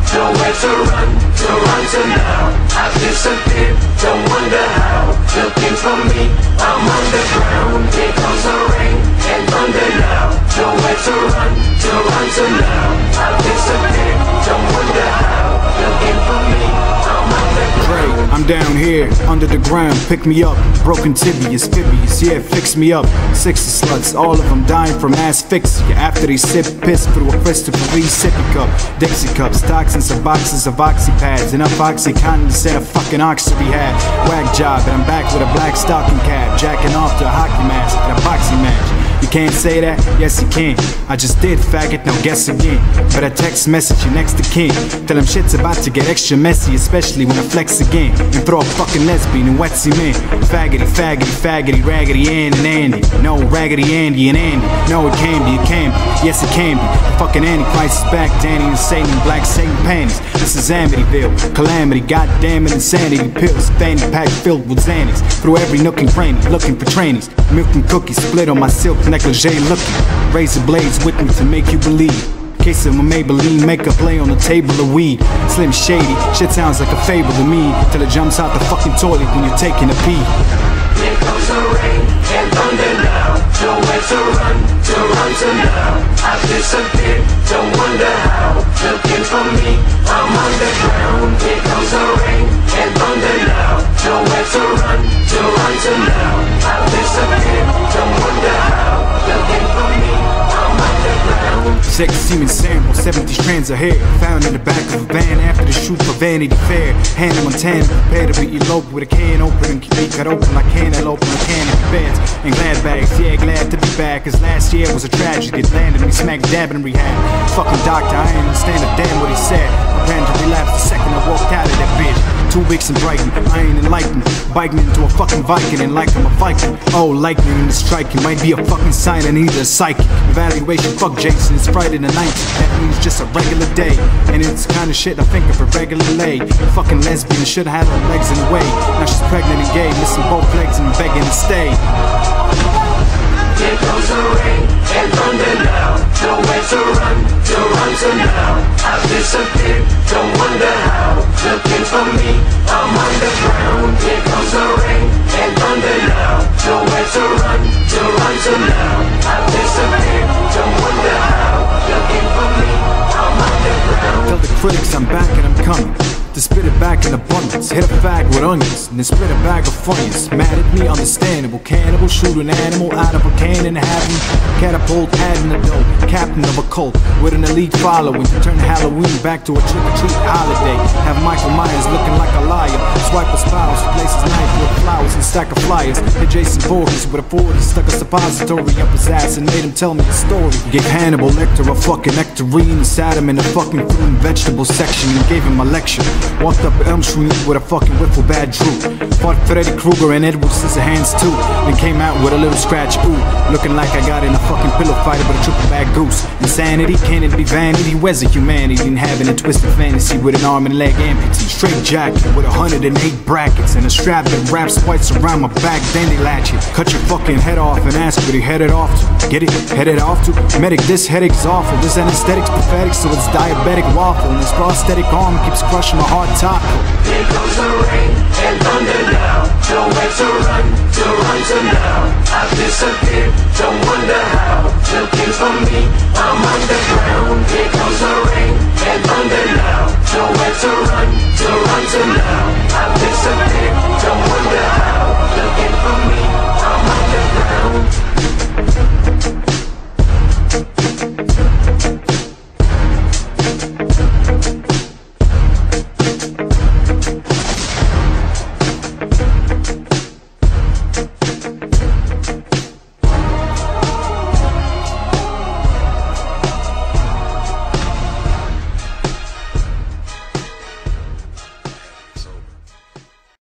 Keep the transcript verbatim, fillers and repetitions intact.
nowhere to run, to run to now. I've disappeared, don't wonder how. Looking for me, I'm underground. Here comes the rain and thunder now. Nowhere to run, to run to now. I've disappeared, don't wonder how. Looking for me, I'm underground. I'm down here, under the ground, pick me up. Broken tibias, fibias, yeah, fix me up. Six sluts, all of them dying from asphyxia after they sip piss through a Christopher Reeves sippy cup. Dixie cups, toxins of boxes of oxy pads, enough Oxycontin to send a fucking ox rehab. Whack job, and I'm back with a black stocking cap, jacking off to a hockey mask and a boxing match. You can't say that? Yes you can. I just did, faggot, now guess again. But I text message you next to kin. Tell him shit's about to get extra messy, especially when I flex again and throw a fucking lesbian and wetsy man. Faggoty, faggoty, faggoty, raggedy Ann and Andy. No, raggedy Andy and Andy. No, it can be, it can be. Yes, it can be. The fucking Antichrist is back, Danny and Satan in black Satan panties. This is Amityville, calamity, goddamn it, insanity pills. Fanny pack filled with Xannies. Through every nook and cranny, looking for trannies. Milk and cookies, split on my silk negligee looking. Razor blades with me to make you believe. Case of a Maybelline, make a play on the table of weed. Slim Shady, shit sounds like a fable to me. Till it jumps out the fucking toilet when you're taking a pee. Here comes the rain and thunder now. Nowhere to run, to run to now. I've disappeared, don't wonder how. Looking for me, I'm underground. Here comes the rain and thunder now. Nowhere to run, to run to now. I've disappeared, don't wonder how. Looking for me, I'm underground. Six semen sample, seventy strands of hair found in the back of a van after the shoot for Vanity Fair. Hannah Montana prepared to be eloped with a can open and keep cut open like cantaloupe in a can of beds and glad bags. Yeah, glad to be back, cause last year was a tragedy. It landed me smack dab in rehab. Fucking doctor, I ain't understand a damn what he said. I planned to relapse the second I walked out of that bitch. Two weeks in Brighton, I ain't enlightened. Biking into a fucking Viking and like I'm a Viking. Oh, lightning in the striking might be a fucking sign I need a psychic evaluation. Fuck Jason, it's Friday the ninth. That means just a regular day. And it's the kind of shit I think of a regular lay. Fucking lesbian should have had her legs in the way. Now she's pregnant and gay, missing both legs and begging to stay. Here comes the rain and thunder now. Nowhere to run, to run to now. I've disappeared, don't wonder how. Looking for me, I'm underground. Here comes the rain and thunder now. Nowhere to run, to run to now. I've disappeared, don't wonder how. Looking for me, I'm underground. Tell the critics I'm back and I'm coming to spit it back in abundance. Hit a fag with onions and then split a bag of funyuns. Mad at me, understandable. Cannibal, shoot an animal out of a cannon, have him catapult, add an adult, captain of a cult with an elite following. Turn Halloween back to a trick-or-treat holiday. Have Michael Myers looking like a liar. Swipe a spouse, replace his knife with flowers and stack of flyers. Hit Jason Voorhees with a forty, stuck a suppository up his ass and made him tell me a story. Gave Hannibal Lecter a fucking nectarine, sat him in the fucking fruit and vegetable section and gave him a lecture. Walked up Elm Street with a fucking wiffle bad droop. Fought Freddy Krueger and Edward Scissorhands too. Then came out with a little scratch, ooh. Looking like I got in a fucking pillow fight with a triple bag goose. Insanity, can it be vanity? Where's the humanity in having a twisted fantasy with an arm and leg amputee? Straight jacket with a hundred and eight brackets and a strap that wraps whites around my back, then they latch it. Cut your fucking head off and ask where he headed off to. Get it? Headed off to? Medic, this headache's awful. This anesthetic's pathetic, so it's diabetic waffle. And this prosthetic arm keeps crushing my heart taco. Here comes the rain and thunder now. Nowhere to run, to run to now. I've disappeared.